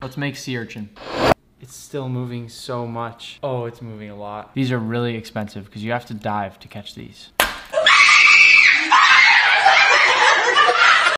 Let's make sea urchin. It's still moving so much. Oh, it's moving a lot. These are really expensive because you have to dive to catch these.